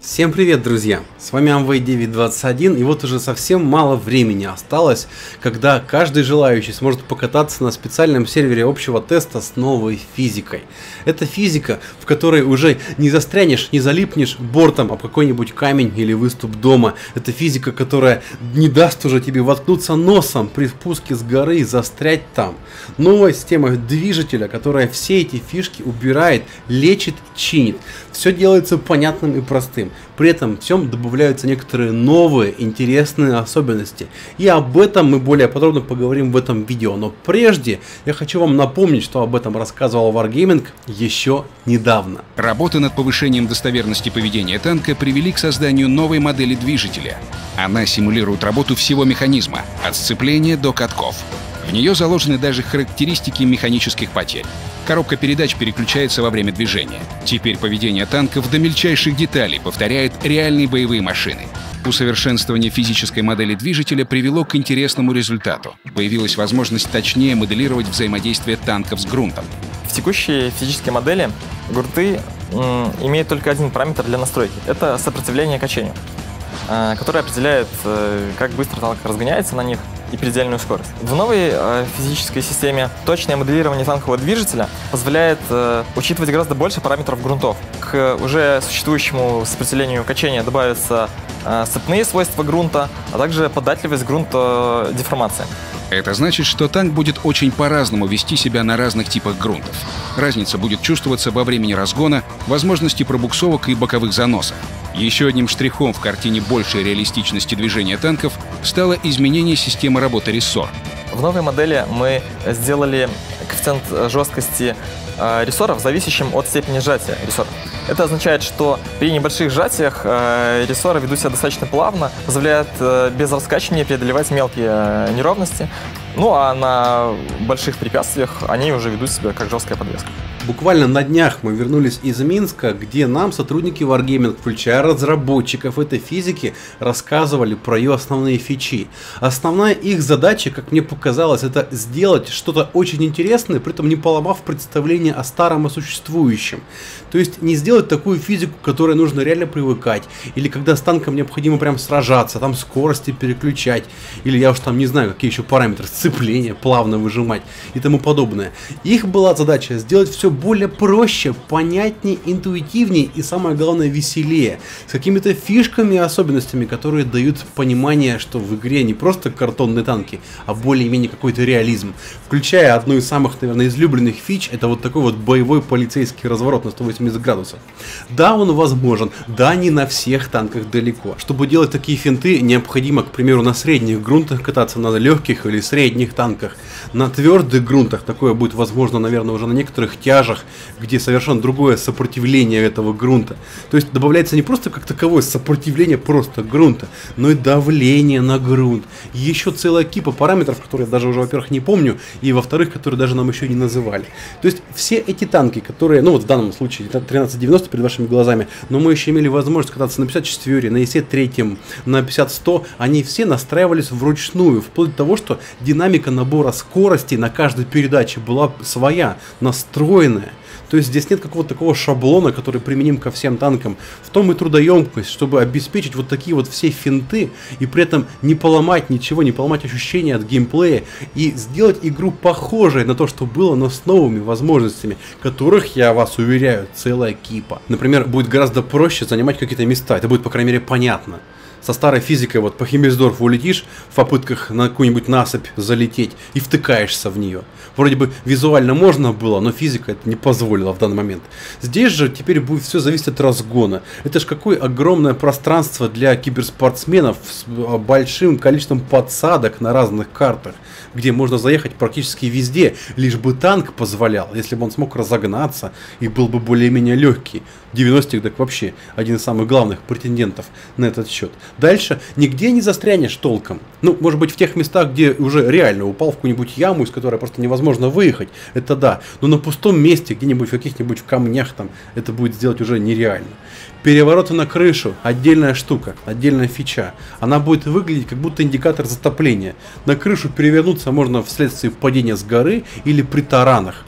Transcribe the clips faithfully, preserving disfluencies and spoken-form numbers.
Всем привет, друзья! С вами Амвей девять двадцать один, и вот уже совсем мало времени осталось, когда каждый желающий сможет покататься на специальном сервере общего теста с новой физикой. Это физика, в которой уже не застрянешь, не залипнешь бортом об какой-нибудь камень или выступ дома. Это физика, которая не даст уже тебе воткнуться носом при спуске с горы и застрять там. Новая система движителя, которая все эти фишки убирает, лечит, чинит. Все делается понятным и простым. При этом всем добавляются некоторые новые интересные особенности. И об этом мы более подробно поговорим в этом видео. Но прежде я хочу вам напомнить, что об этом рассказывал Wargaming еще недавно. Работа над повышением достоверности поведения танка привели к созданию новой модели движителя. Она симулирует работу всего механизма, от сцепления до катков. В нее заложены даже характеристики механических потерь. Коробка передач переключается во время движения. Теперь поведение танков до мельчайших деталей повторяет реальные боевые машины. Усовершенствование физической модели движителя привело к интересному результату. Появилась возможность точнее моделировать взаимодействие танков с грунтом. В текущей физической модели грунты имеют только один параметр для настройки. Это сопротивление качению, которое определяет, как быстро танк разгоняется на них и предельную скорость. В новой э, физической системе точное моделирование танкового движителя позволяет э, учитывать гораздо больше параметров грунтов. К уже существующему сопротивлению качения добавятся э, сцепные свойства грунта, а также податливость грунта деформации. Это значит, что танк будет очень по-разному вести себя на разных типах грунтов. Разница будет чувствоваться во времени разгона, возможности пробуксовок и боковых заносов. Еще одним штрихом в картине большей реалистичности движения танков стало изменение системы работы рессор. В новой модели мы сделали коэффициент жесткости рессоров, зависящим от степени сжатия рессоров. Это означает, что при небольших сжатиях рессоры ведут себя достаточно плавно, позволяют без раскачивания преодолевать мелкие неровности. Ну а на больших препятствиях они уже ведут себя как жесткая подвеска. Буквально на днях мы вернулись из Минска, где нам сотрудники Wargaming, включая разработчиков этой физики, рассказывали про ее основные фичи. Основная их задача, как мне показалось, это сделать что-то очень интересное, при этом не поломав представление о старом и существующем. То есть не сделать такую физику, к которой нужно реально привыкать, или когда с танком необходимо прям сражаться, там скорости переключать, или я уж там не знаю, какие еще параметры, сцепления плавно выжимать и тому подобное. Их была задача сделать все более проще, понятнее, интуитивнее и, самое главное, веселее. С какими-то фишками и особенностями, которые дают понимание, что в игре не просто картонные танки, а более-менее какой-то реализм. Включая одну из самых, наверное, излюбленных фич, это вот такой вот боевой полицейский разворот на сто восемьдесят градусов. Да, он возможен, да, не на всех танках далеко. Чтобы делать такие финты, необходимо, к примеру, на средних грунтах кататься, на легких или средних танках. На твердых грунтах такое будет возможно, наверное, уже на некоторых тяжах, где совершенно другое сопротивление этого грунта. То есть добавляется не просто как таковое сопротивление просто грунта, но и давление на грунт. Еще целая кипа параметров, которые я даже уже, во-первых, не помню, и, во-вторых, которые даже нам еще не называли. То есть все эти танки, которые, ну вот в данном случае тринадцать девяносто перед вашими глазами, но мы еще имели возможность кататься на пятьдесят четыре, на и эс три, на пятьдесят сто, они все настраивались вручную, вплоть до того, что динамика набора скорости на каждой передаче была своя, настроенная. То есть здесь нет какого-то такого шаблона, который применим ко всем танкам. В том и трудоемкость, чтобы обеспечить вот такие вот все финты и при этом не поломать ничего, не поломать ощущения от геймплея и сделать игру похожей на то, что было, но с новыми возможностями, которых, я вас уверяю, целая кипа. Например, будет гораздо проще занимать какие-то места, это будет, по крайней мере, понятно. Со старой физикой вот по Химмельсдорфу улетишь в попытках на какую-нибудь насыпь залететь и втыкаешься в нее. Вроде бы визуально можно было, но физика это не позволила в данный момент. Здесь же теперь будет все зависеть от разгона. Это ж какое огромное пространство для киберспортсменов с большим количеством подсадок на разных картах, где можно заехать практически везде, лишь бы танк позволял, если бы он смог разогнаться и был бы более-менее легкий. девяностых так вообще один из самых главных претендентов на этот счет. Дальше нигде не застрянешь толком. Ну, может быть, в тех местах, где уже реально упал в какую-нибудь яму, из которой просто невозможно выехать, это да. Но на пустом месте, где-нибудь в каких-нибудь камнях там, это будет сделать уже нереально. Перевороты на крышу – отдельная штука, отдельная фича. Она будет выглядеть как будто индикатор затопления. На крышу перевернуться можно вследствие падения с горы или при таранах.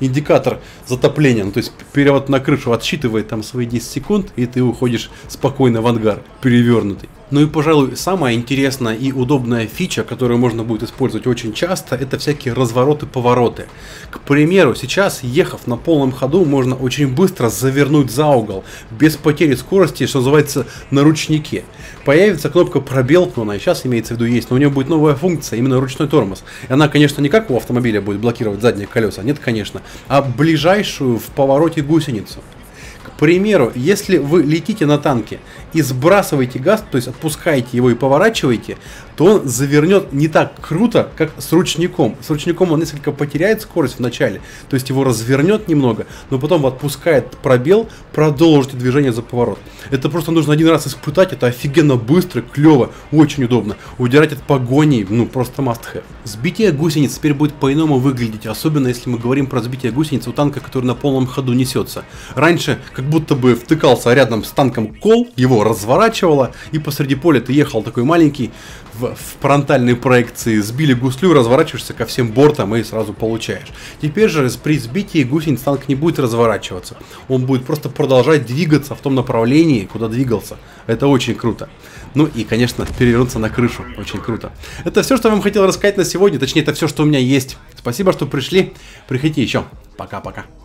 индикатор затопления, ну, то есть перевод на крышу отсчитывает там свои десять секунд, и ты уходишь спокойно в ангар, перевернутый. Ну и, пожалуй, самая интересная и удобная фича, которую можно будет использовать очень часто, это всякие развороты-повороты. К примеру, сейчас, ехав на полном ходу, можно очень быстро завернуть за угол, без потери скорости, что называется, на ручнике. Появится кнопка пробел, ну она и сейчас имеется в виду есть, но у нее будет новая функция, именно ручной тормоз. И она, конечно, не как у автомобиля будет блокировать задние колеса, нет, конечно, а ближайшую в повороте гусеницу. К примеру, если вы летите на танке и сбрасываете газ, то есть отпускаете его и поворачиваете, то он завернет не так круто, как с ручником. С ручником он несколько потеряет скорость в начале, то есть его развернет немного, но потом отпускает пробел, продолжите движение за поворот. Это просто нужно один раз испытать, это офигенно быстро, клево, очень удобно. Удирать от погони, ну просто must have. Сбитие гусениц теперь будет по-иному выглядеть, особенно если мы говорим про сбитие гусениц у танка, который на полном ходу несется. Раньше как будто бы втыкался рядом с танком кол, его разворачивало, и посреди поля ты ехал такой маленький, в, в фронтальной проекции сбили гуслю, разворачиваешься ко всем бортам и сразу получаешь. Теперь же при сбитии гусениц танк не будет разворачиваться, он будет просто продолжать двигаться в том направлении, куда двигался. Это очень круто. Ну и, конечно, перевернуться на крышу. Очень круто. Это все, что я вам хотел рассказать на сегодня. Точнее, это все, что у меня есть. Спасибо, что пришли. Приходите еще. Пока-пока.